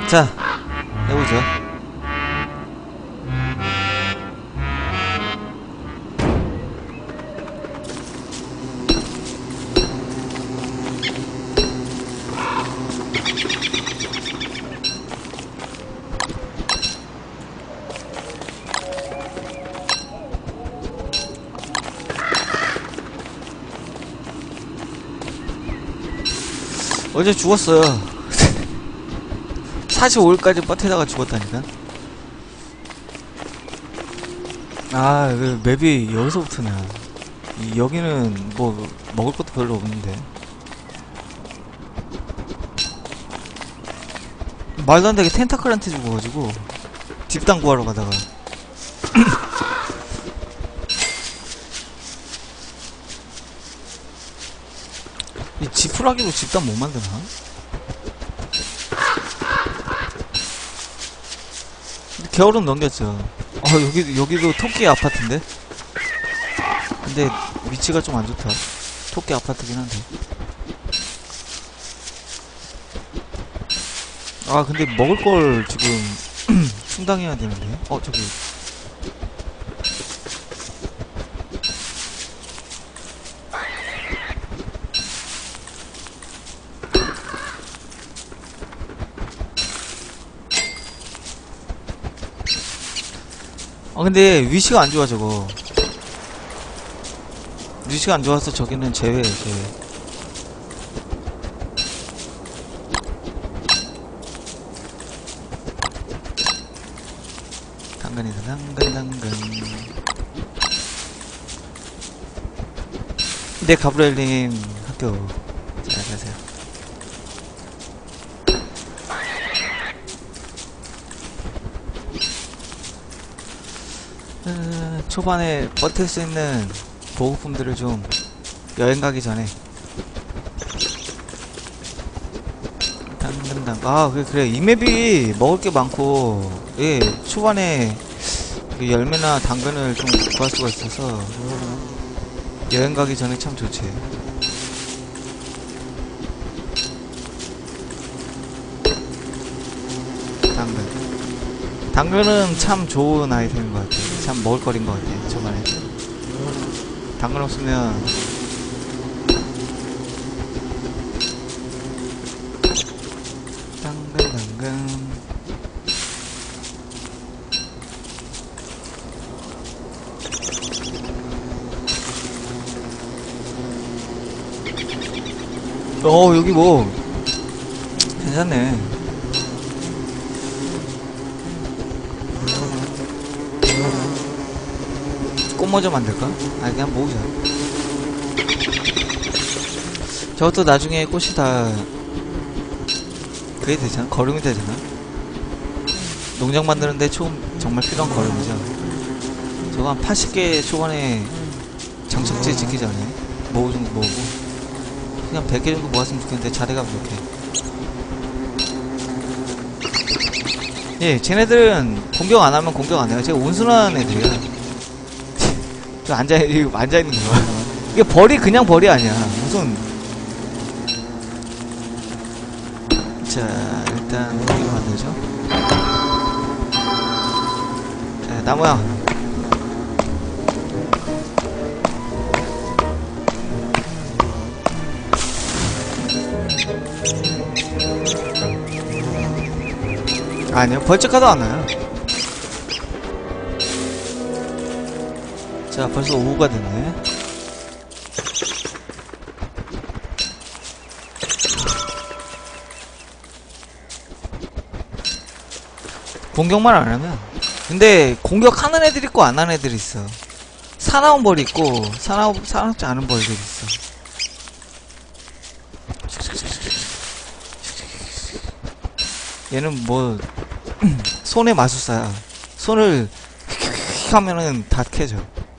자, 해보죠. 어제 죽었어요. 45일까지 버티다가 죽었다니까. 아, 그 맵이 여기서부터냐. 여기는 뭐 먹을 것도 별로 없는데. 말도 안 되게 텐타클한테 죽어가지고 집단 구하러 가다가 이 지푸라기로 집단 못 만드나? 근데 겨울은 넘겼죠. 여기도 토끼 아파트인데? 근데 위치가 좀 안 좋다. 토끼 아파트긴 한데. 아, 근데 먹을 걸 지금 충당해야 되는데? 저기. 근데 위치가 안 좋아, 저거. 위치가 안 좋아서 저기는 제외. 당근이다, 당근. 네, 가브리엘님 학교 잘 가세요. 초반에 버틸 수 있는 보급품들을 좀 여행 가기 전에 당근당. 그래 이 맵이 먹을 게 많고, 예, 초반에 열매나 당근을 좀 구할 수가 있어서 여행 가기 전에 참 좋지. 당근은 참 좋은 아이템인 것 같아. 참 먹을거리인 것 같아. 초반에 당근 없으면 당근. 여기 뭐 괜찮네. 꽃모자 만들까? 그냥 모으자. 저것도 나중에 꽃이 다 그게 되잖아. 거름이 되잖아. 농장 만드는데 정말 필요한 거름이죠. 저거 한 80개 초반에 장식지 짓기 전에 모으고 그냥 100개 정도 모았으면 좋겠는데 자리가 부족해. 예, 쟤네들은 공격 안 하면 공격 안 해요. 제가 온순한 애들이야. 앉아있는 거야. 이게 벌이 그냥 벌이 아니야. 무슨. 자, 일단 이거 만들죠. 자, 나무야. 아니요, 벌칙카도 안 와요. 자, 벌써 오후가 됐네. 공격만 안 하면. 근데 공격하는 애들 있고 안 하는 애들이 있어. 사나운 벌이 있고 사납지 않은 벌들이 있어. 얘는 뭐 손의 마술사야. 손을 휙 하면은 다 캐져.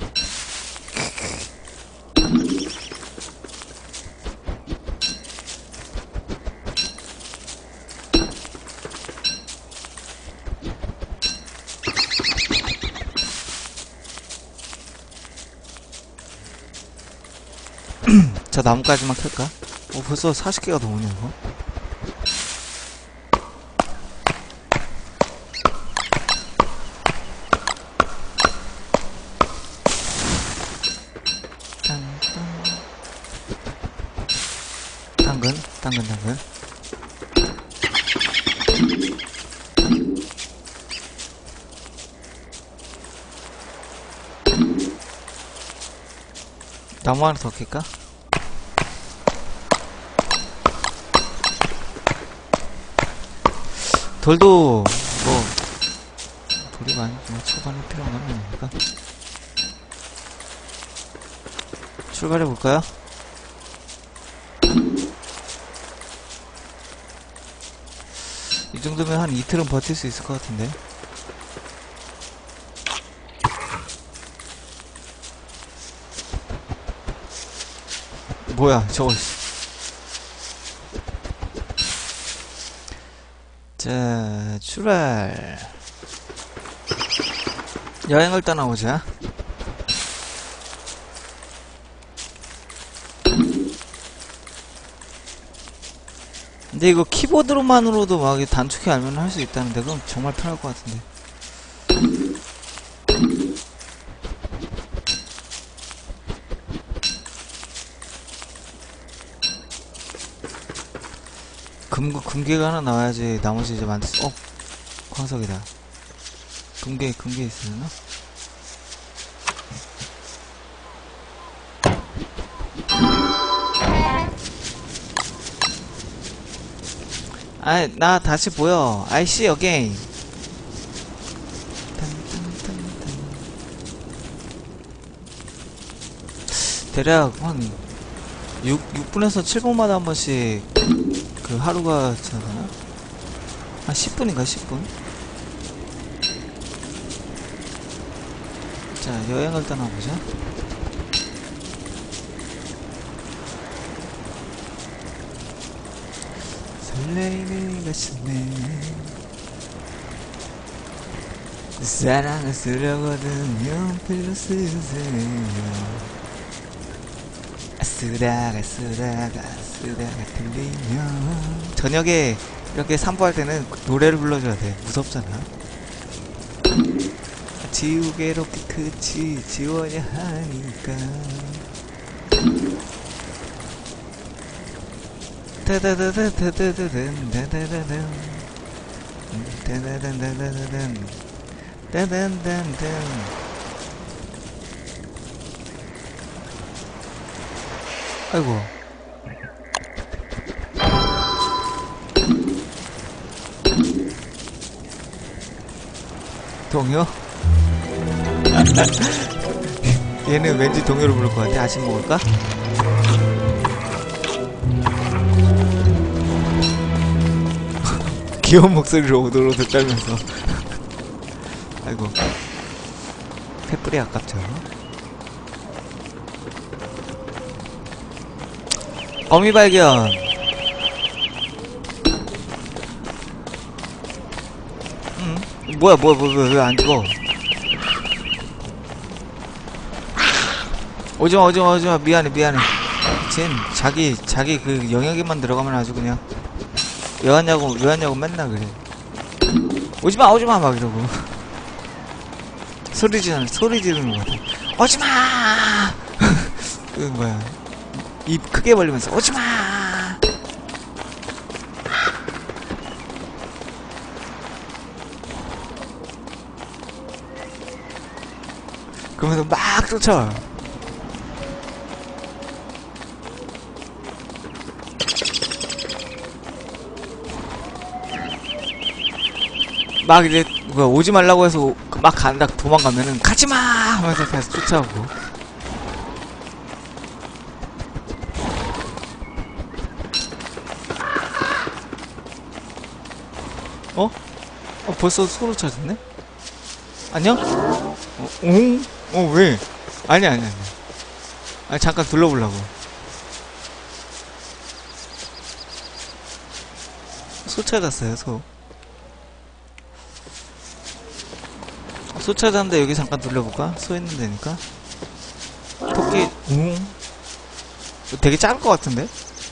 자, 나무까지만 캘까? 벌써 40개가 넘었네, 이거. 나무 하나 더 캘까? 돌도 뭐 돌이 많이 뭐 초반에 필요한 건 아니니까 출발해 볼까요? 이 정도면 한 이틀은 버틸 수 있을 것 같은데. 뭐야 저거. 자 출발. 여행을 떠나보자. 근데 이거 키보드로만으로도 막 단축키 알면 할 수 있다는데 그럼 정말 편할 것 같은데. 금괴가 하나 나와야지 나머지 이제 만들 수. 광석이다. 금괴 있으려나? 나 다시 보여. I see again. 대략 한 6분에서 7분마다 한 번씩 그 하루가 지나가나? 한 10분인가 10분? 자 여행을 떠나보자. 설레이는 가슴에 사랑을 쓰려거든 연필로 쓰세요. 쓰다가 들리면 저녁에 이렇게 산보할 때는 노래를 불러줘야 돼. 무섭잖아. 지우개롭게 끝이 지워야 하니까 아이고 동요? 얘는 왠지 동요를 부를 것 같아. 아침 먹을까? 귀여운 목소리로 오도로도 떨면서 아이고 횃불이 아깝죠. 거미 발견. 뭐야 왜 안 죽어? 오지마 미안해. 쟨 자기 그 영역에만 들어가면 아주 그냥 왜 왔냐고 맨날 그래. 오지마 막 이러고 소리 지르는 거 같아. 오지마. 그 뭐야 입 크게 벌리면서 오지마. 그러면서 막 쫓아와. 막 이제 뭐야 오지 말라고 해서 막 간다 도망가면은 가지마 하면서 계속 쫓아오고. 벌써 소로 찾았네? 안녕? 왜? 아니야. 잠깐 둘러보려고. 소 찾았어요, 소. 소 찾았는데 여기 잠깐 둘러볼까? 소 있는 데니까. 토끼, 되게 작을 것 같은데?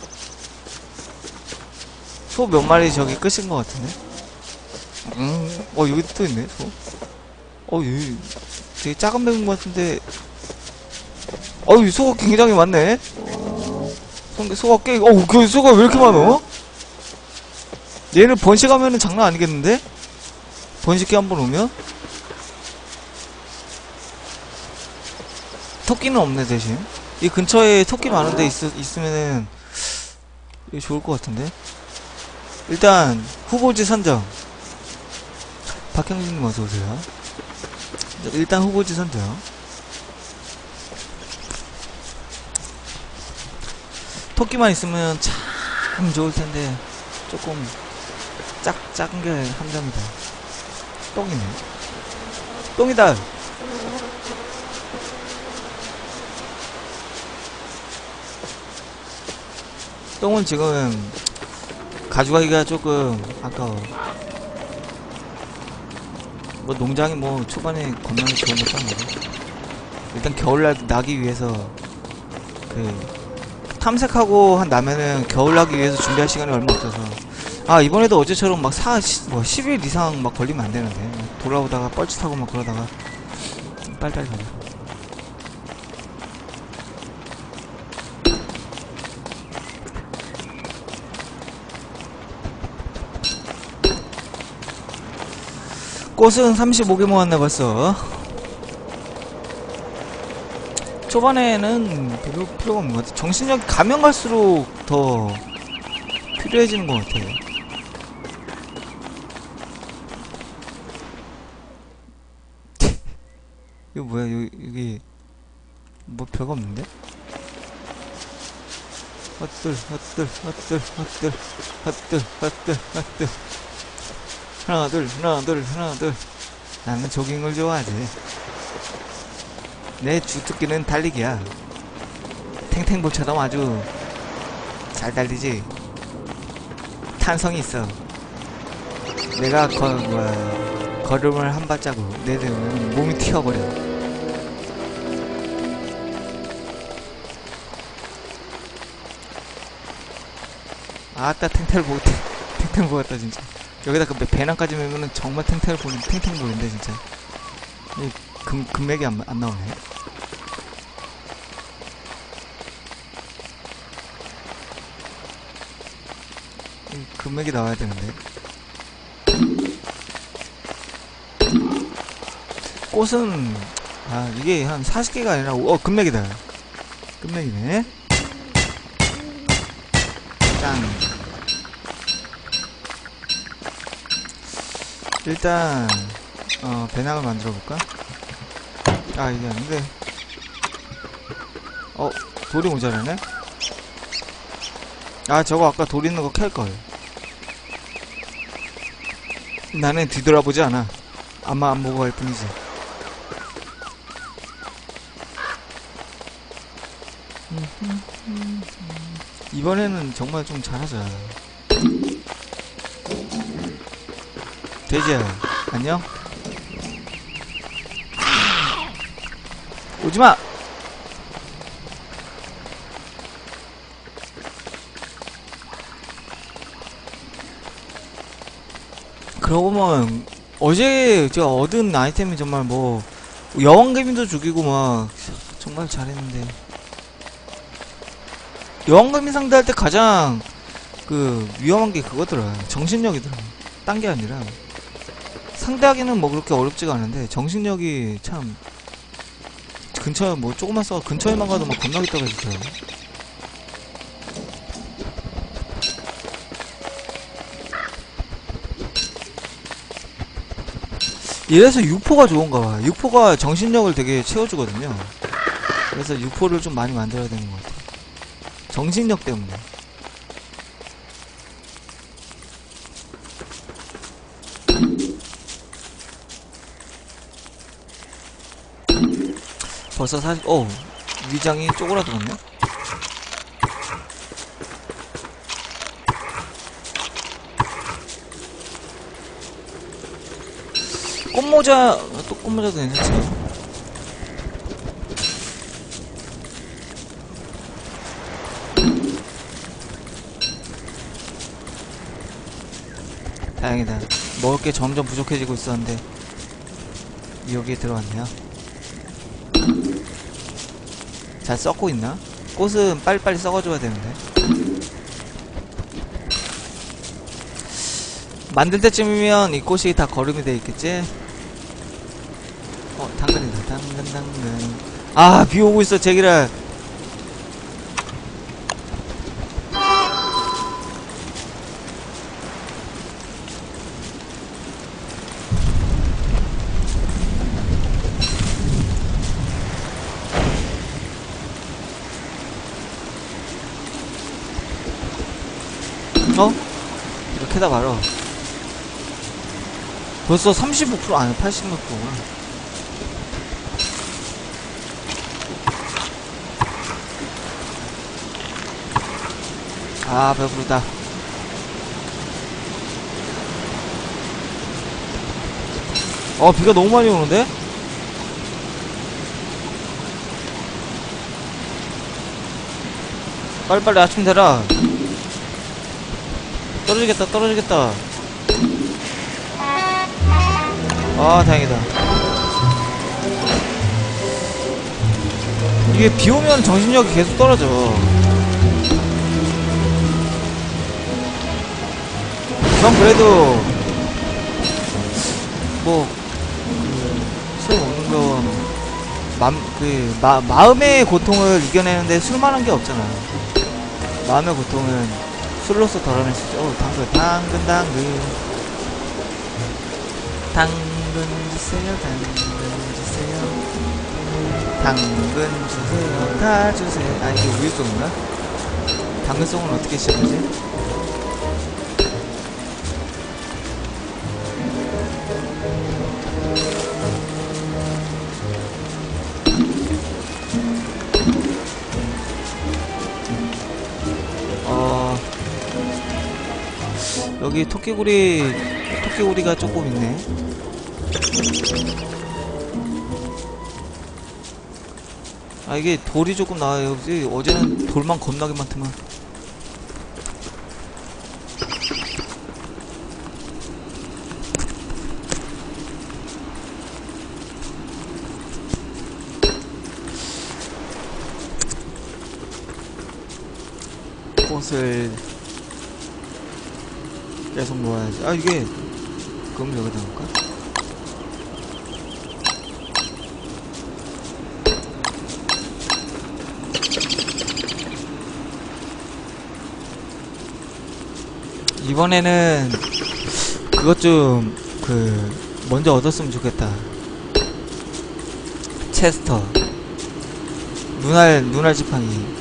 소 몇 마리 저기 끝인 것 같은데? 여기 또 있네, 소. 여기 되게 작은 맹인 것 같은데. 이 소가 굉장히 많네? 소가 그 소가 왜 이렇게 많어? 얘를 번식하면은 장난 아니겠는데? 번식기 한번 오면? 토끼는 없네, 대신. 이 근처에 토끼 많은데 있으면은 이거 좋을 것 같은데. 일단 후보지 선정. 박형진님 어서 오세요. 일단 후보지 선정. 토끼만 있으면 참 좋을 텐데 조금 작은 게 함정이다. 똥이네. 똥이다. 똥은 지금 가져가기가 조금 아까워. 뭐 농장이 뭐 초반에 건강에 좋은 것도 아니고. 일단 겨울날 나기 위해서 탐색하고 한 나면은 겨울 나기 위해서 준비할 시간이 얼마 없어서. 아, 이번에도 어제처럼 막 10일 이상 막 걸리면 안 되는데. 돌아오다가 뻘짓하고 막 그러다가 빨리빨리 가자. 꽃은 35개 모았네 벌써. 초반에는 별로 필요가 없는 것 같아. 정신력이 가면 갈수록 더 필요해지는 것 같아요. 이거 뭐야, 여기 뭐 별거 없는데? 헛들 하나 둘. 나는 조깅을 좋아하지. 내 주특기는 달리기야. 탱탱볼처럼 아주 잘 달리지. 탄성이 있어. 내가 걸음을 한 발자국 내리면 몸이 튀어버려. 아따, 탱탱볼 같다 진짜. 여기다 그 배낭까지 메면은 정말 탱탱볼인데 진짜. 이 금맥이 안 나오네. 이 금맥이 나와야 되는데. 꽃은 이게 한 40개가 아니라 금맥이다. 금맥이네. 짱. 일단 배낭을 만들어 볼까? 이게 아닌데. 돌이 모자라네? 저거 아까 돌 있는 거 캘걸. 나는 뒤돌아보지 않아. 아마 안 보고 갈 뿐이지. 이번에는 정말 좀 잘하자. 돼지야, 안녕? 오지마! 그러고 보면 어제 제가 얻은 아이템이 정말 뭐 여왕개미도 죽이고 막 정말 잘했는데, 여왕개미 상대할 때 가장 위험한 게 그거더라. 정신력이더라. 딴 게 아니라. 상대하기는 뭐 그렇게 어렵지가 않은데 정신력이 참, 근처에 뭐 조금만 근처에만 가도 막 겁나게 떨어지더라. 이래서 육포가 좋은가봐. 육포가 정신력을 되게 채워주거든요. 그래서 육포를 좀 많이 만들어야 되는 것 같아. 정신력 때문에. 벌써 위장이 쪼그라들었네? 꽃모자도 괜찮지. 다행이다. 먹을 게 점점 부족해지고 있었는데 여기에 들어왔네요. 잘 썩고 있나? 꽃은 빨리빨리 썩어줘야 되는데. 만들 때쯤이면 이 꽃이 다 거름이 돼 있겠지? 당근이다. 당근. 비 오고 있어, 제기랄. 캐다 말어. 벌써 35% 아니 86%구나. 아 배부르다. 비가 너무 많이 오는데? 빨리빨리 아침 되라. 떨어지겠다 떨어지겠다. 아 다행이다. 이게 비오면 정신력이 계속 떨어져. 전 그래도 뭐 술 먹는 거 마음의 고통을 이겨내는데 술 만한 게 없잖아. 마음의 고통은 술로서 덜어낼 수 있죠. 당근 주세요. 당근 주세요. 다 주세요. 아 이게 우유송인가? 당근송은 어떻게 시작하지? 여기 토끼구리가 조금 있네. 아 이게 돌이 조금 나와요. 어제는 돌만 겁나게 많더만. 꽃을 계속 모아야지. 아 이게 그럼 여기다 놓을까? 이번에는 그것 좀 먼저 얻었으면 좋겠다. 체스터 눈알 지팡이.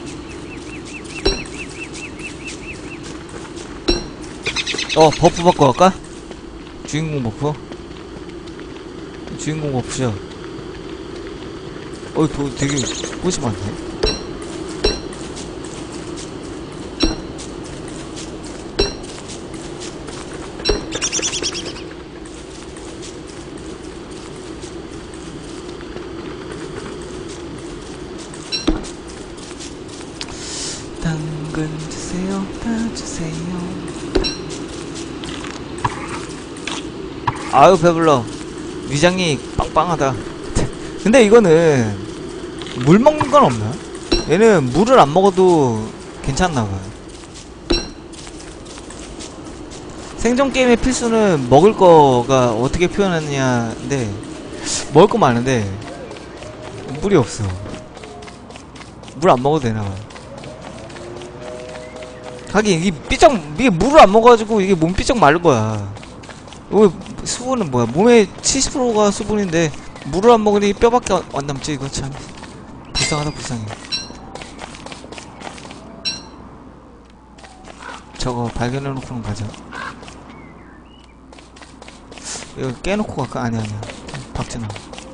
버프 바꿔 갈까? 주인공 버프? 주인공 버프죠. 되게 꽃이 많네. 당근 주세요, 다 주세요. 아유 배불러. 위장이 빵빵하다. 근데 이거는 물 먹는 건 없나? 얘는 물을 안 먹어도 괜찮나봐. 생존 게임의 필수는 먹을 거가 어떻게 표현하느냐인데 먹을 거 많은데 물이 없어. 물 안 먹어도 되나봐. 하긴 이게 물을 안 먹어가지고 이게 몸 삐쩍 마른 거야. 수분은 뭐야? 몸의 70%가 수분인데 물을 안 먹으니 뼈밖에 안 남지. 이거 참 불쌍하다. 불쌍해. 저거 발견해놓고는 가자. 이거 깨놓고 갈까? 아니야 박진아.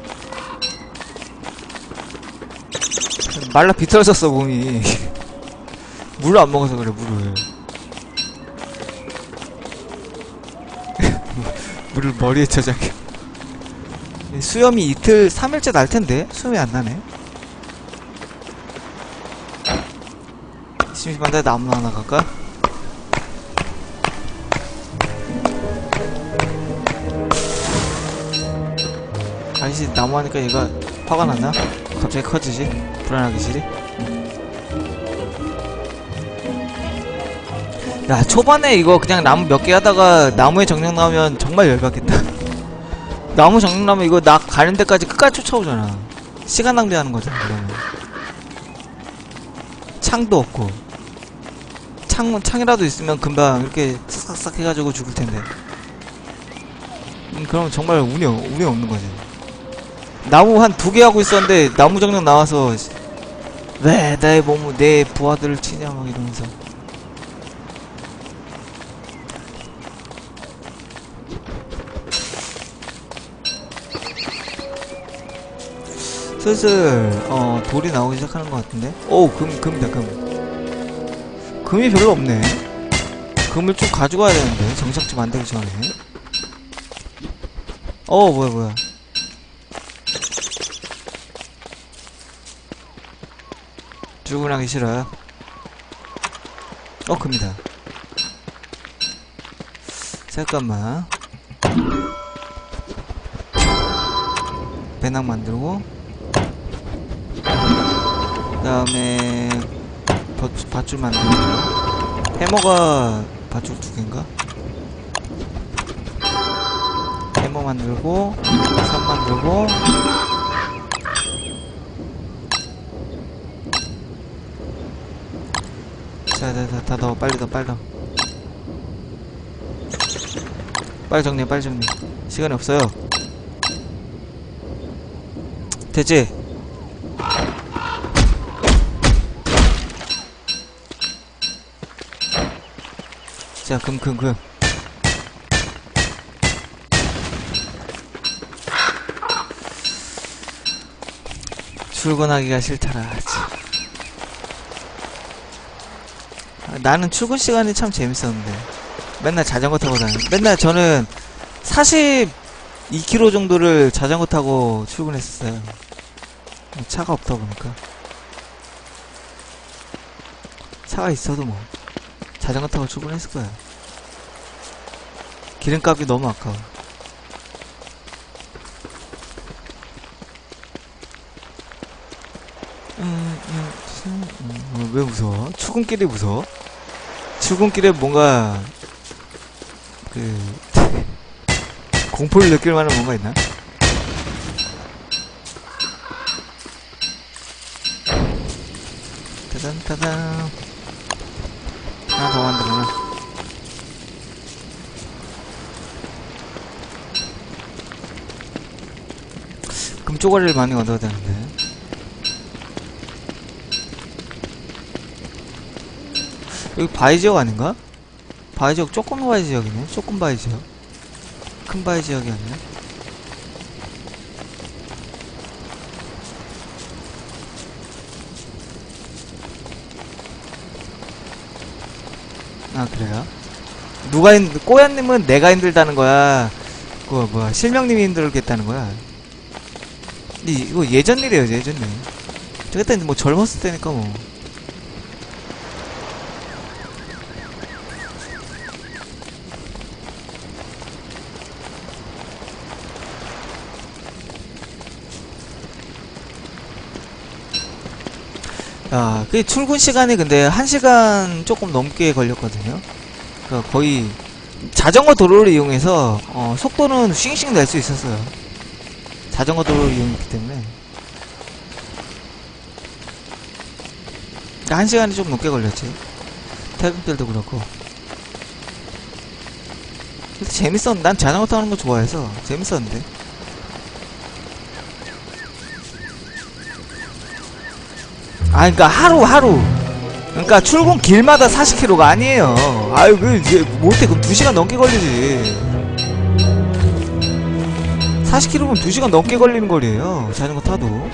말라 비틀어졌어 몸이. 물을 안 먹어서 그래. 물을 머리에 저장해. 수염이 이틀 3일째 날텐데 수염이 안 나네. 심심한데 나무 하나 갈까? 아니지, 나무 하니까 얘가 화가 났나? 갑자기 커지지? 불안하기 싫이? 야, 초반에 이거 그냥 나무 몇 개 하다가 나무에 정령 나오면 정말 열받겠다. 나무 정령 나오면 이거 나 가는 데까지 끝까지 쫓아오잖아. 시간 낭비하는 거잖아, 그러면. 창도 없고. 창이라도 있으면 금방 이렇게 싹싹 해가지고 죽을 텐데. 그럼 정말 운이 없는 거지. 나무 한 2개 하고 있었는데, 나무 정령 나와서, 왜 내 부하들을 치냐, 막 이러면서. 슬슬 돌이 나오기 시작하는 것 같은데. 오, 금이다. 금이 별로 없네. 금을 좀 가져가야 되는데, 정착지 만들기 전에. 뭐야. 출근하기 싫어요. 금이다. 잠깐만. 배낭 만들고, 그 다음에 밧줄 만들고, 해머가 밧줄 2개인가? 해머 만들고, 산 만들고, 자, 다 넣어. 빨리 넣어. 빨리 정리해. 시간이 없어요. 됐지? 자, 금. 출근하기가 싫더라. 나는 출근 시간이 참 재밌었는데. 맨날 자전거 타고 맨날 저는 42km 정도를 자전거 타고 출근했었어요. 차가 없다 보니까. 차가 있어도 뭐 자전거 타고 출근했을 거야. 기름값이 너무 아까워. 왜 무서워? 출근길이 무서워? 출근길에 뭔가 공포를 느낄 만한 뭔가 있나? 따단 하나 더 만들어놔. 금쪽아리를 많이 얻어야 되는데. 여기 바위 지역 아닌가? 바위 지역, 조금 바위 지역이네. 조금 바위 지역. 큰 바위 지역이 아니야. 아, 그래요? 꼬야님은 내가 힘들다는 거야? 그거 뭐야, 실명님이 힘들겠다는 거야? 이거 예전 일이에요, 예전 일. 저 그때 뭐 젊었을 때니까 뭐. 야, 그 출근 시간이 근데 1시간 조금 넘게 걸렸거든요. 그러니까 거의 자전거 도로를 이용해서 속도는 싱싱 낼 수 있었어요. 자전거 도로를 이용했기 때문에. 그러니까 1시간이 좀 넘게 걸렸지. 퇴근길도 그렇고. 근데 재밌었는데, 난 자전거 타는 거 좋아해서 재밌었는데. 그러니까 하루. 그러니까 출근 길마다 40km가 아니에요. 아유, 이제 못해. 그럼 2시간 넘게 걸리지. 40km면 2시간 넘게 걸리는 거리에요, 자전거 타도.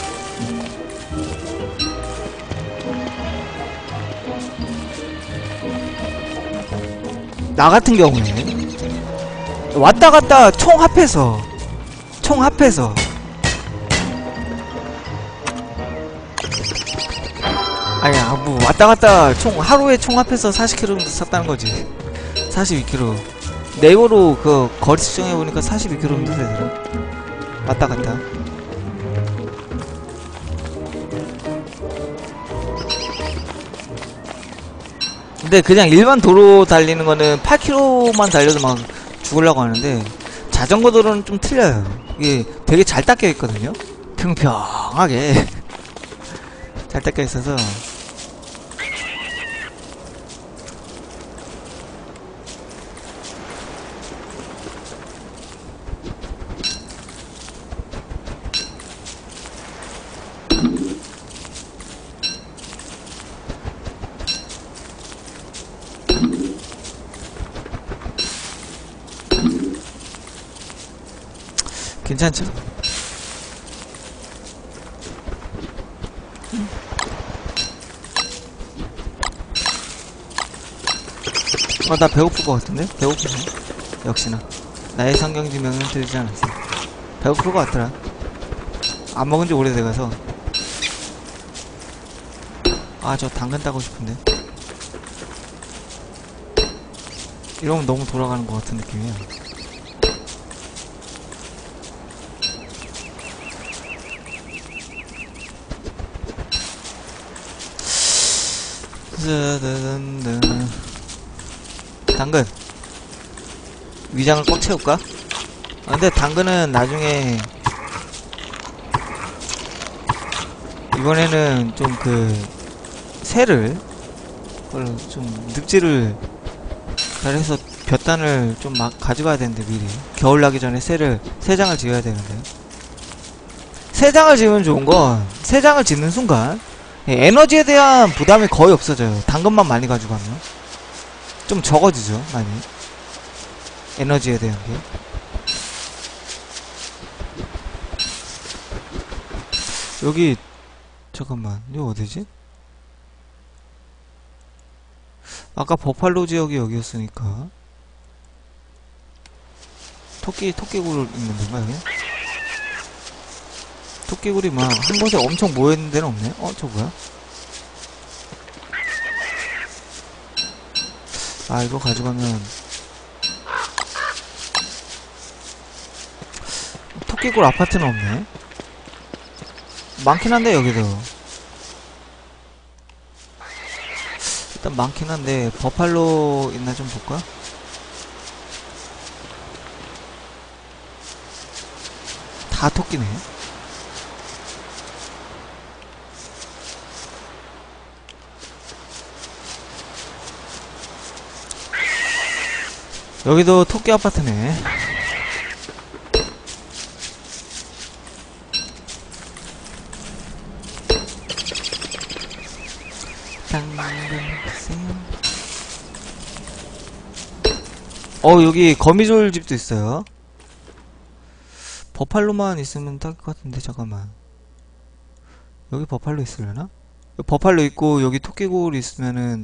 나 같은 경우에 왔다 갔다 총 합해서 아니야, 뭐 왔다 갔다 하루에 총 합해서 40km 정도 샀다는 거지. 42km. 네이버로 그 거리 측정해 보니까 42km 정도 되더라. 왔다 갔다. 근데 그냥 일반 도로 달리는 거는 8km만 달려도 막 죽으려고 하는데, 자전거 도로는 좀 틀려요. 이게 되게 잘 닦여 있거든요. 평평하게 잘 닦여 있어서. 괜찮죠? 나 배고플 것 같은데? 배고프네. 역시나. 나의 성경지명은 들지 않았어. 배고플 것 같더라. 안 먹은 지 오래돼가서. 저 당근 따고 싶은데. 이러면 너무 돌아가는 것 같은 느낌이야. 당근 위장을 꽉 채울까? 근데 당근은 나중에 이번에는 좀 새를 좀 늙지를 잘해서 볕단을 좀 막 가져가야 되는데 미리 겨울 나기 전에 새장을 지어야 되는데 새장을 지으면 좋은 건 새장을 짓는 순간 에너지에 대한 부담이 거의 없어져요. 당근만 많이 가져가면 좀 적어지죠 많이 에너지에 대한 게. 여기 잠깐만 이거 어디지? 아까 버팔로 지역이 여기였으니까 토끼굴 있는 데인가 여기? 토끼굴이 막 한 곳에 엄청 모여있는 데는 없네? 저 뭐야? 이거 가져가면 토끼굴 아파트는 없네? 많긴 한데 여기도 일단 많긴 한데 버팔로 있나 좀 볼까? 다 토끼네. 여기도 토끼 아파트네. 여기 거미줄 집도 있어요. 버팔로만 있으면 딱 것 같은데 잠깐만. 여기 버팔로 있으려나? 버팔로 있고 여기 토끼굴 있으면은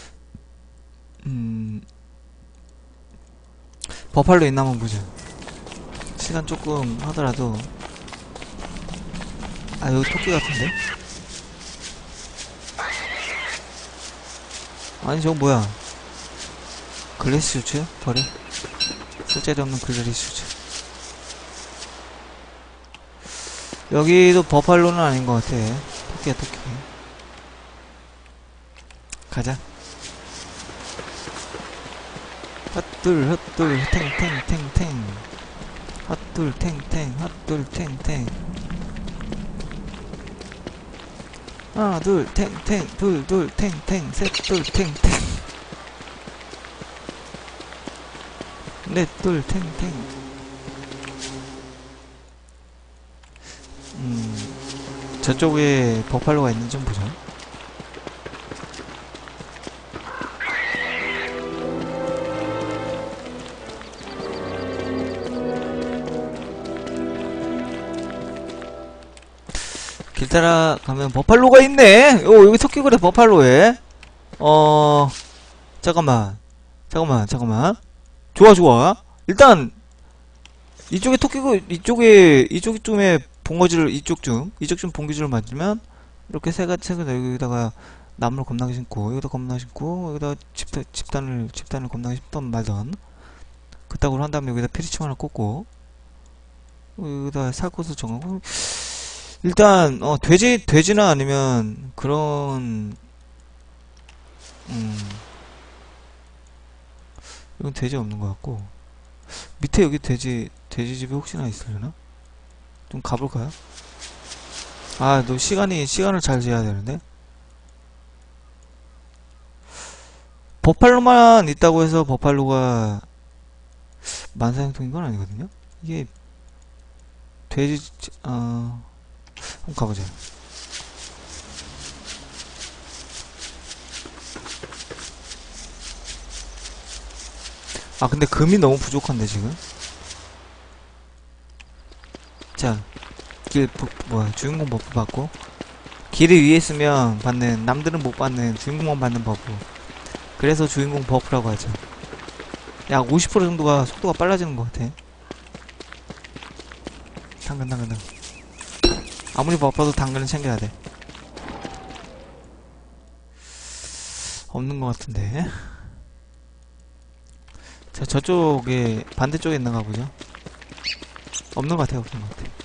버팔로 있나 한번 보자. 시간 조금 하더라도 여기 토끼 같은데? 아니 저거 뭐야? 글래스 슈츠? 버려. 쓸데없는 글래스 슈츠. 여기도 버팔로는 아닌 것 같아. 토끼야 토끼. 가자. 핫둘 핫둘 탱탱탱탱 핫둘 탱탱 핫둘 탱탱 하나 둘 탱탱 둘둘 탱탱 셋둘 탱탱 넷둘 탱탱. 저쪽에 버팔로가 있는지 좀 보자. 길 따라가면 버팔로가 있네! 여기 토끼굴에 버팔로에. 잠깐만. 좋아. 일단, 이쪽에 토끼굴, 이쪽쯤에 봉어지를, 이쪽쯤 봉기줄을 맞으면, 이렇게 새가 여기다가 나무를 겁나게 심고, 여기다 겁나게 심고, 여기다 집단을 겁나게 심던 말던. 그따구로 한 다음에 여기다 피리침 하나 꽂고, 여기다 살 곳을 정하고, 일단 돼지나 아니면 그런 이건 돼지 없는 것 같고 밑에 여기 돼지집이 혹시나 있으려나? 좀 가볼까요? 너 시간을 잘 재야 되는데 버팔로만 있다고 해서 버팔로가 만사형통인 건 아니거든요? 이게 한번 가보자. 근데 금이 너무 부족한데 지금? 있죠. 주인공 버프 받고, 길을 위에 있으면 받는, 남들은 못 받는 주인공만 받는 버프. 그래서 주인공 버프라고 하죠. 약 50% 정도가 속도가 빨라지는 것 같아. 당근. 아무리 버퍼도 당근은 챙겨야 돼. 없는 것 같은데. 자, 저쪽에, 반대쪽에 있는가 보죠. 없는 것 같아요, 없는 것 같아.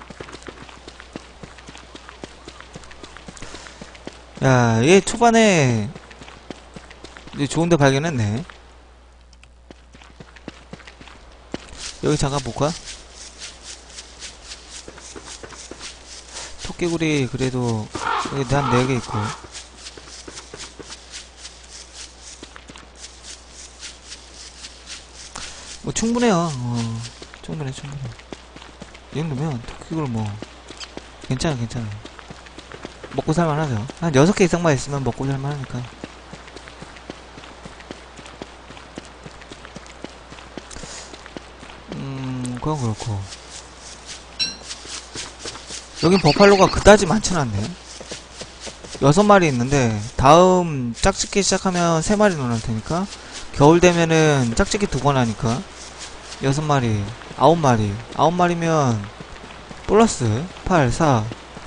야, 얘 초반에, 좋은데 발견했네. 여기 잠깐 볼까? 토끼구리, 그래도, 여기 한 4개 있고. 뭐, 충분해요. 충분해. 이 정도면, 토끼구리 뭐, 괜찮아. 먹고 살만하죠. 한 6개 이상만 있으면 먹고 살만하니까. 그건 그렇고. 여긴 버팔로가 그다지 많진 않네. 6마리 있는데, 다음 짝짓기 시작하면 3마리 넣을 테니까, 겨울 되면은 짝짓기 2번 하니까, 6마리, 9마리. 9마리면, 플러스, 8, 4,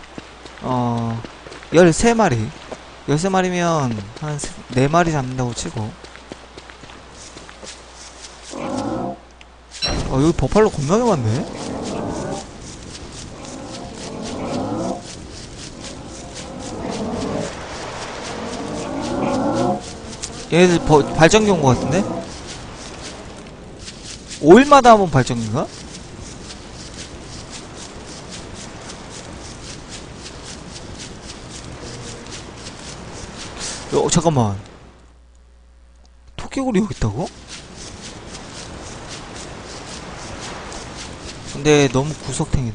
13마리. 13마리면, 한 4마리 잡는다고 치고. 여기 버팔로 겁나게 많네? 얘네들 발전기 온 것 같은데? 5일마다 한번 발전기인가? 잠깐만. 토끼굴이 여기 있다고? 근데 너무 구석탱이다.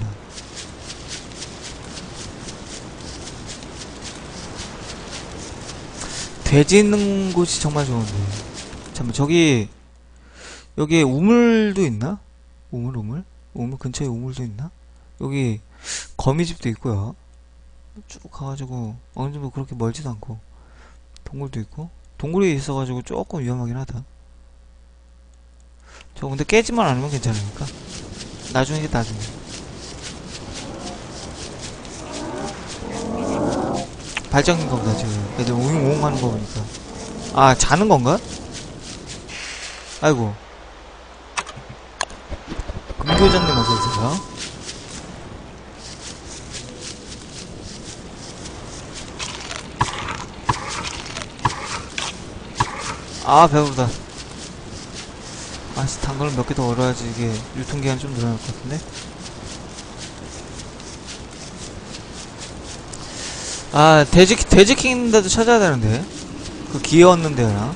돼지 있는 곳이 정말 좋은데. 잠깐만, 여기에 우물도 있나? 우물 근처에 우물도 있나? 여기 거미집도 있고요. 쭉 가가지고 어느 정도 그렇게 멀지도 않고 동굴도 있고. 동굴이 있어가지고 조금 위험하긴 하다. 저 근데 깨지만 않으면 괜찮으니까. 나중에. 발전기인가 보다, 지금. 애들 우웅우웅 하는 거 보니까. 아, 자는 건가? 아이고. 금교장님 어서오세요. 아, 배부르다. 아씨, 당근을 몇 개 더 얼어야지 이게 유통기한이 좀 늘어날 것 같은데? 아, 돼지킹 있는데도 찾아야 되는데. 그 기회 얻는데요.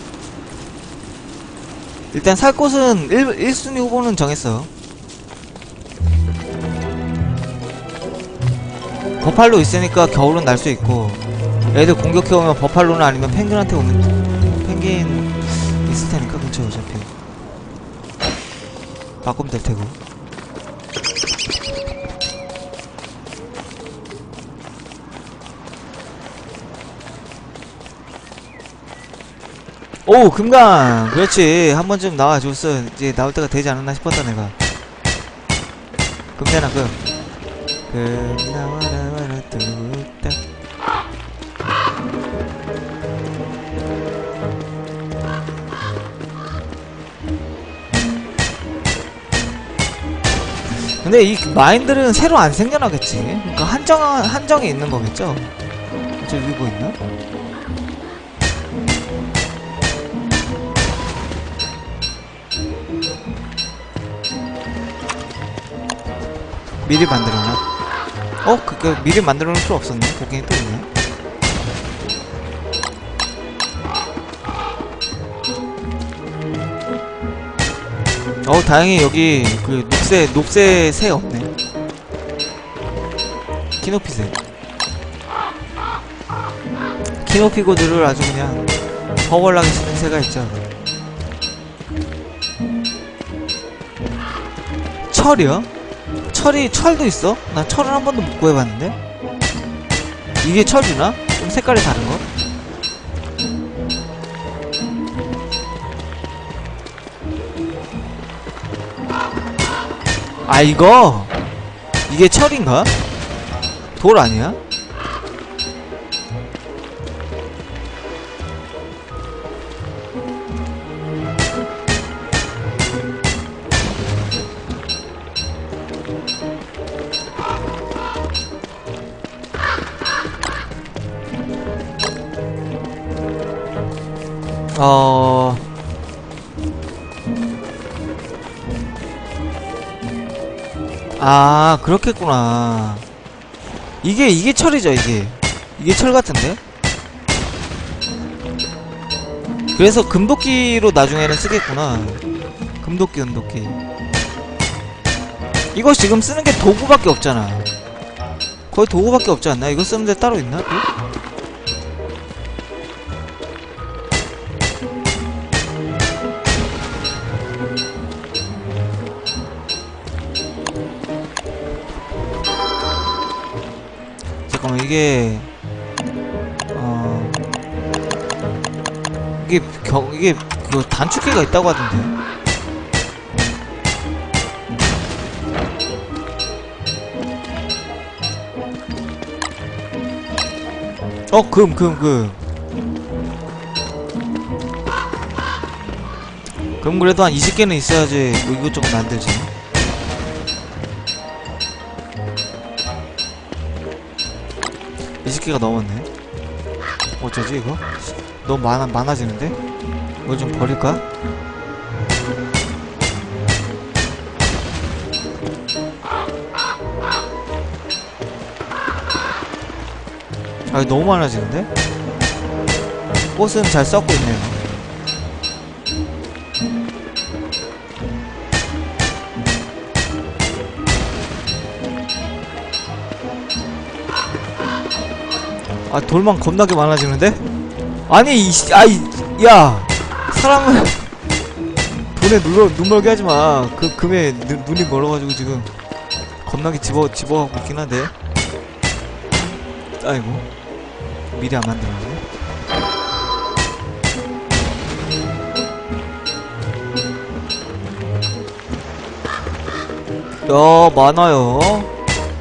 일단 살 곳은 1순위 후보는 정했어. 버팔로 있으니까 겨울은 날 수 있고, 애들 공격해오면 버팔로는 아니면 펭귄한테 오면, 펭귄 있을 테니까 근처에 어차피. 바꾸면 될 테고. 오, 금강! 그렇지. 한 번쯤 나와줬어. 이제 나올 때가 되지 않았나 싶었다, 내가. 금잖아, 나와라, 뚜따. 근데 이 마인들은 새로 안 생겨나겠지. 그러니까 한정이 있는 거겠죠? 저 위에 뭐 있나? 미리 만들어놔? 미리 만들어 놓을 필요 없었네. 거기에 또 있네. 다행히 여기 그 녹새 새 없네. 키노피새. 키노피고들을 아주 그냥 허벌나게 씹는 새가 있죠. 철이요? 철도 있어? 난 철은 한 번도 못 구해봤는데? 이게 철 주나? 좀 색깔이 다른 거? 아, 이게 철인가? 돌 아니야? 아, 그렇겠구나. 이게 철이죠, 이게 철 같은데? 그래서 금도끼로 나중에는 쓰겠구나. 금도끼, 은도끼. 이거 지금 쓰는 게 도구밖에 없잖아. 거의 도구밖에 없지 않나? 이거 쓰는데 따로 있나? 또? 잠깐만, 이게 그 단축키가 있다고 하던데. 금. 그럼 그래도 한 20개는 있어야지 뭐 이것저것 만들지. 개가 넘었네. 어쩌지 이거? 너무 많아지는데? 이거 좀 버릴까? 아, 너무 많아지는데? 꽃은 잘 썩고 있네요. 아, 돌만 겁나게 많아지는데? 아니, 야! 사람은 돈에 눈 멀게 하지마. 금에 눈이 멀어가지고 지금 겁나게 집어가고 있긴 한데. 아이고. 미리 안 만들었네. 야, 많아요.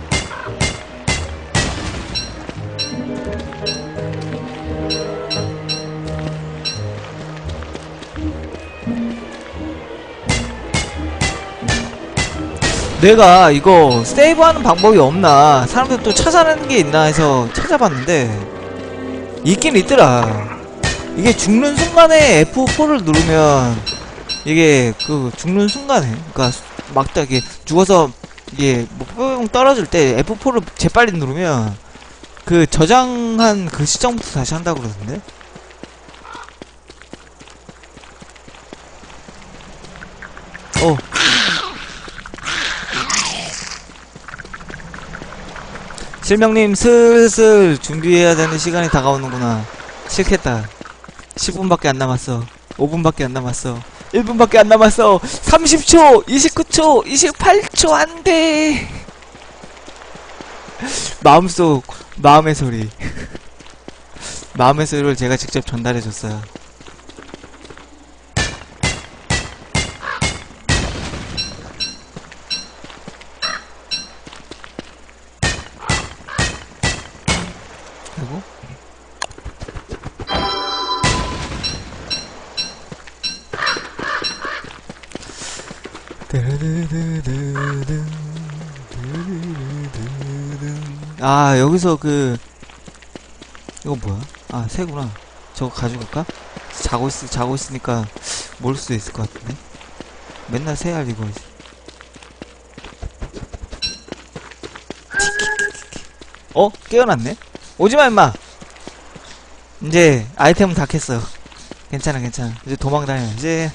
내가 이거 세이브하는 방법이 없나, 사람들 또 찾아내는 게 있나 해서 찾아봤는데 있긴 있더라. 이게 죽는 순간에 F4를 누르면 이게 그 죽는 순간에, 그니까 막 이게 죽어서 이게 뭐 뿅 떨어질 때 F4를 재빨리 누르면 그 저장한 그 시점부터 다시 한다고 그러던데. 실명님, 슬슬 준비해야 되는 시간이 다가오는구나. 싫겠다. 10분밖에 안 남았어. 5분밖에 안 남았어. 1분밖에 안 남았어. 30초, 29초, 28초, 안 돼. 마음의 소리. 마음의 소리를 제가 직접 전달해줬어요. 아, 여기서 이거 뭐야? 아, 새구나. 저거 가지고 갈까? 자고 있으니까 모를 수도 있을 것 같은데. 맨날 새알 이거. 깨어났네? 오지마, 임마! 이제 아이템은 다 캤어요. 괜찮아. 이제 도망다녀. 이제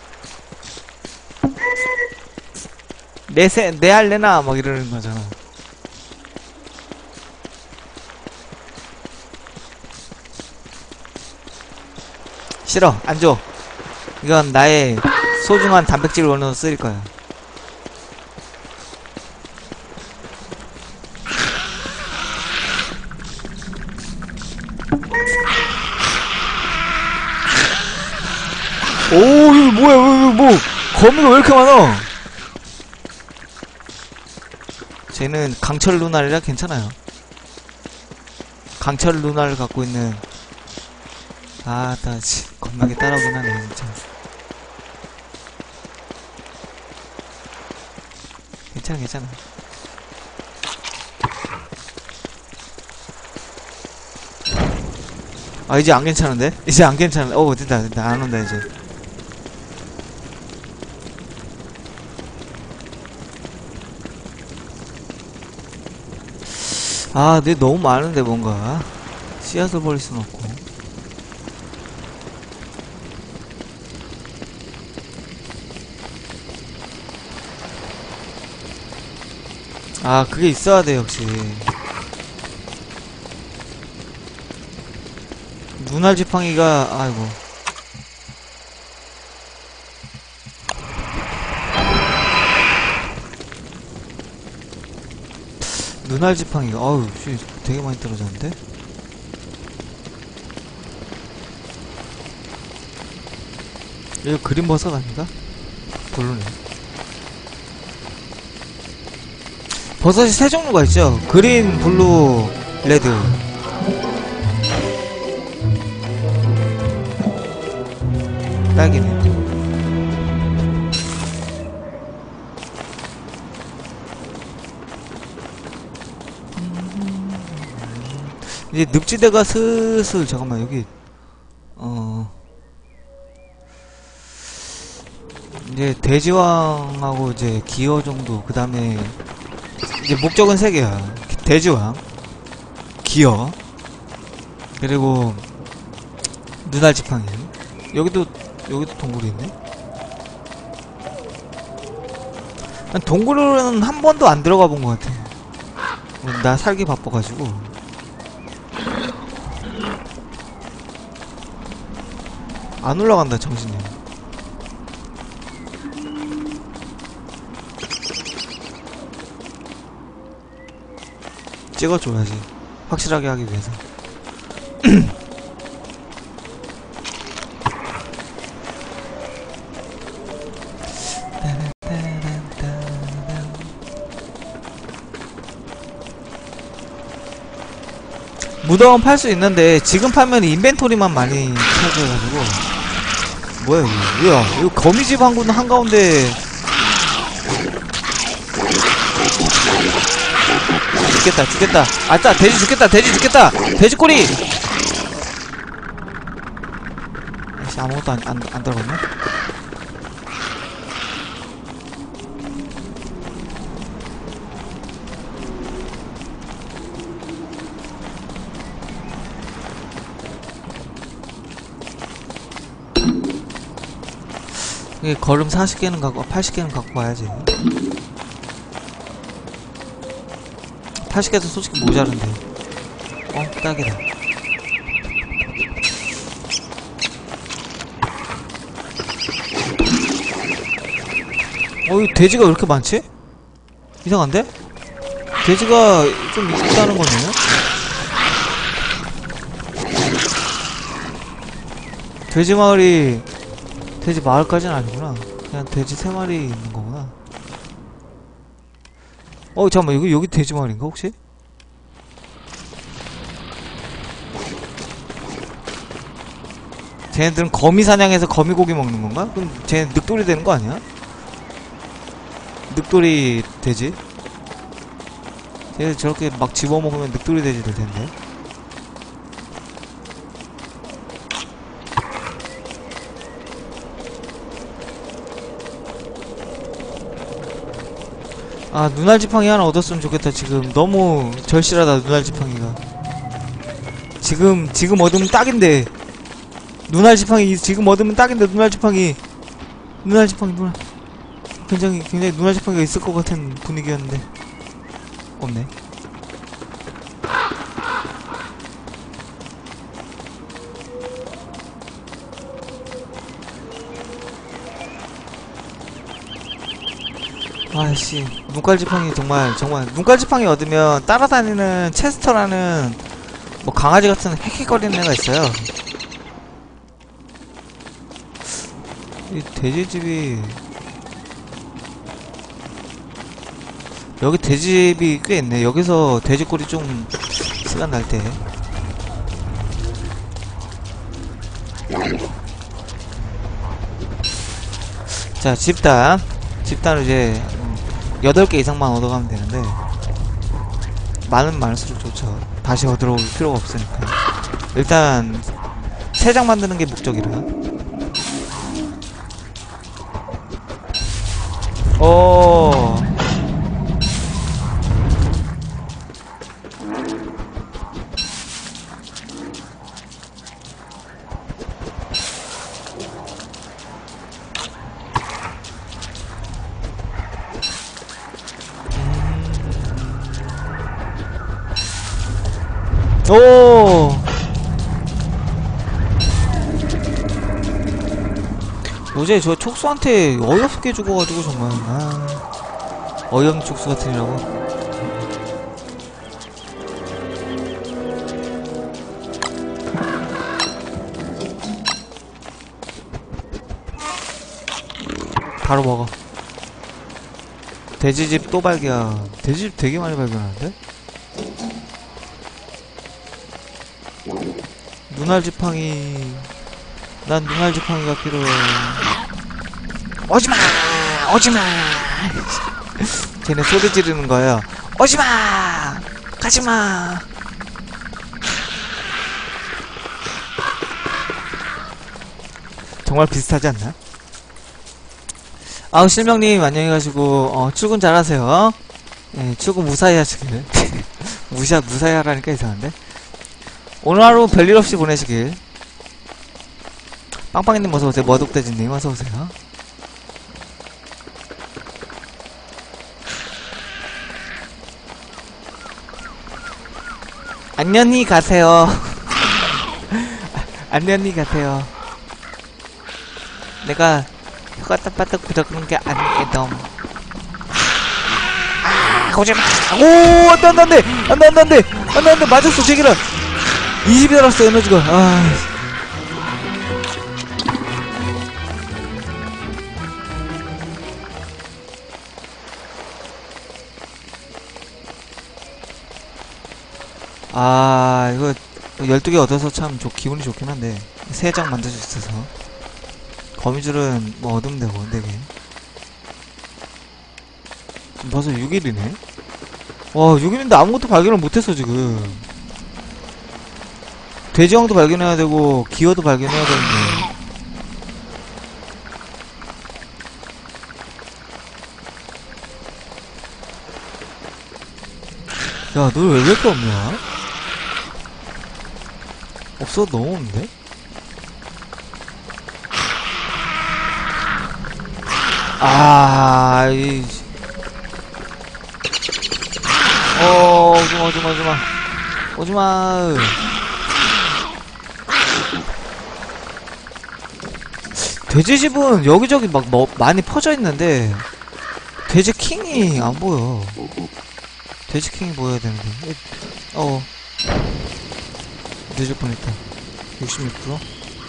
내 할래나 막 이러는 거잖아. 싫어, 안 줘. 이건 나의 소중한 단백질 원으로 쓰일 거야. 뭐야, 뭐, 거미가 왜 이렇게 많아? 쟤는 강철 루나리라 괜찮아요. 강철 루나를 갖고 있는, 나, 겁나게 따라오긴 하네, 진짜. 괜찮아. 아, 이제 안 괜찮은데? 이제 안 괜찮은데? 됐다. 안 온다, 이제. 아, 내 너무 많은데, 뭔가. 씨앗을 버릴 순 없고. 아, 그게 있어야 돼, 역시. 눈알 지팡이가, 아이고. 눈알 지팡이가, 어우, 씨, 되게 많이 떨어졌는데? 이거 그린 버섯 아닌가? 별로네. 버섯이 세 종류가 있죠. 그린, 블루, 레드. 딸기네. 이제 늪지대가 슬슬, 잠깐만, 여기, 이제 돼지왕하고 이제 기어 정도, 그 다음에, 이제 목적은 세 개야. 돼지왕, 기어, 그리고, 눈알 지팡이. 여기도 동굴이 있네? 난 동굴은 한 번도 안 들어가 본 것 같아. 나 살기 바빠가지고. 안 올라간다, 정신이. 찍어줘야지. 확실하게 하기 위해서. 무덤 팔 수 있는데 지금 팔면 인벤토리만 많이 차지해가지고. 뭐야 이거. 뭐야 이거 거미집 항구는 한가운데. 죽겠다. 아따, 돼지 죽겠다. 돼지꼬리. 아씨, 아무것도 안 들어갔네. 이게 걸음 40개는 갖고 80개는 갖고 와야지. 80개도 솔직히 모자른데. 딱이다. 이 돼지가 왜 이렇게 많지? 이상한데? 돼지가 좀 있다는 거네요? 돼지 마을까지는 아니구나. 그냥 돼지 3마리 있는 거구나. 잠깐만, 여기 돼지 마을인가, 혹시? 쟤네들은 거미 사냥해서 거미고기 먹는 건가? 그럼 쟤네 늑돌이 되는 거 아니야? 늑돌이 돼지? 쟤네 저렇게 막 집어먹으면 늑돌이 돼지 될 텐데. 아, 눈알 지팡이 하나 얻었으면 좋겠다. 지금 너무 절실하다, 눈알 지팡이가. 지금 얻으면 딱인데. 눈알 지팡이 지금 얻으면 딱인데. 눈알 지팡이 굉장히 눈알 지팡이가 있을 것 같은 분위기였는데 없네. 아이씨, 눈깔지팡이 정말 눈깔지팡이 얻으면 따라다니는 체스터라는 뭐 강아지 같은 헥헥거리는 애가 있어요. 이 돼지집이 여기 돼지집이 꽤 있네. 여기서 돼지꼬리 좀 시간 날 때. 자, 집단을 이제 8개 이상만 얻어가면 되는데 많을수록 좋죠. 다시 얻어올 필요가 없으니까. 일단 3장 만드는 게 목적이라. 어제 저 촉수한테 어이없게 죽어가지고 정말 어이없는 촉수 같으니라고. 바로 먹어. 돼지집 또 발견. 돼지집 되게 많이 발견하는데? 눈알지팡이. 난 눈알지팡이가 필요해. 오지마! 오지마! 쟤네 소리 지르는 거예요. 오지마! 가지마! 정말 비슷하지 않나? 아우, 실명님, 안녕히 가시고, 출근 잘하세요. 예, 출근 무사히 하시길. 무사히 하라니까 이상한데? 오늘 하루 별일 없이 보내시길. 빵빵이님 어서오세요. 머독돼지님 어서오세요. 안녕히 가세요. 안녕히 가세요. 내가 혀가 따빠딱 그러는 게 아니에도. 오지마! 오! 안돼! 맞았어, 제기라! 20이 달았어, 에너지가. 이거 12개 얻어서 참 기분이 좋긴 한데 3장 만들 수 있어서. 거미줄은 뭐 얻으면 되고 4개. 지금 벌써 6일이네? 와, 6일인데 아무것도 발견을 못했어 지금. 돼지왕도 발견해야 되고 기어도 발견해야 되는데. 야, 너 왜 이렇게 없냐? 없어, 너무 없는데? 오지마. 돼지집은 여기저기 막 많이 퍼져 있는데 돼지킹이 안 보여. 돼지킹이 보여야 되는데. 늦을 뻔했다. 66%?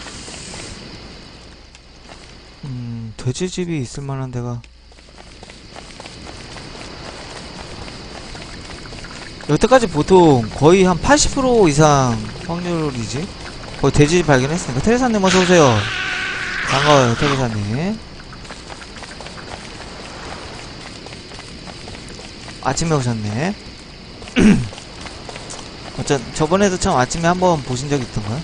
돼지집이 있을 만한 데가. 여태까지 보통 거의 한 80% 이상 확률이지? 거의 돼지집 발견했으니까. 테레사님 어서오세요. 반가워요, 테레사님. 아침에 오셨네. 저번에도 참 아침에 한번 보신 적 있던가요?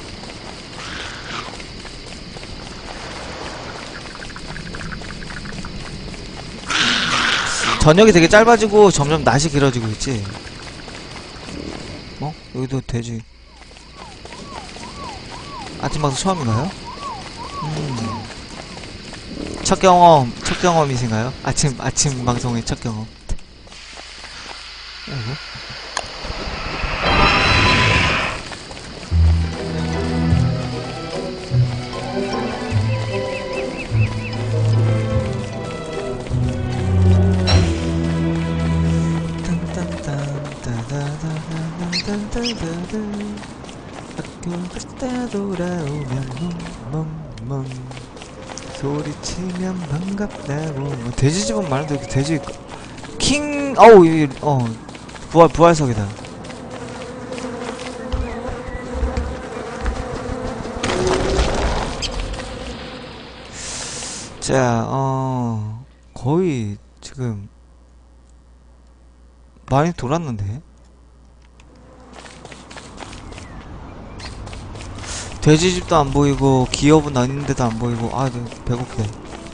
저녁이 되게 짧아지고 점점 낮이 길어지고 있지. 여기도 돼지. 아침 방송 처음인가요? 첫 경험이신가요? 아침 방송의 첫 경험. 아이고. 학교 갔다 돌아오면 멍멍멍. 소리치면 반갑다고. 뭐 돼지집은 많은데 이렇게 돼지 킹 어우 부활석이다. 자 거의 지금 많이 돌았는데. 돼지집도 안 보이고 기업은 아닌데도 안 보이고. 아, 배고프네.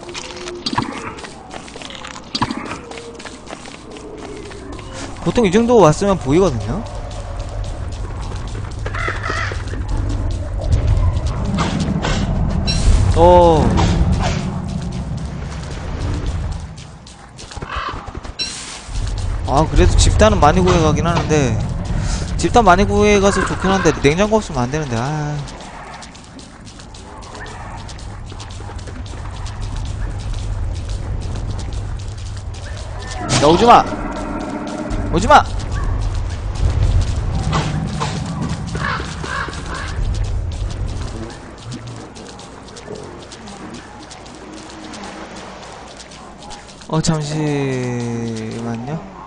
보통 이 정도 왔으면 보이거든요. 아, 그래도 집단은 많이 구해가긴 하는데, 집단 많이 구해가서 좋긴 한데 냉장고 없으면 안 되는데. 아, 야, 오지마! 오지마! 잠시만요.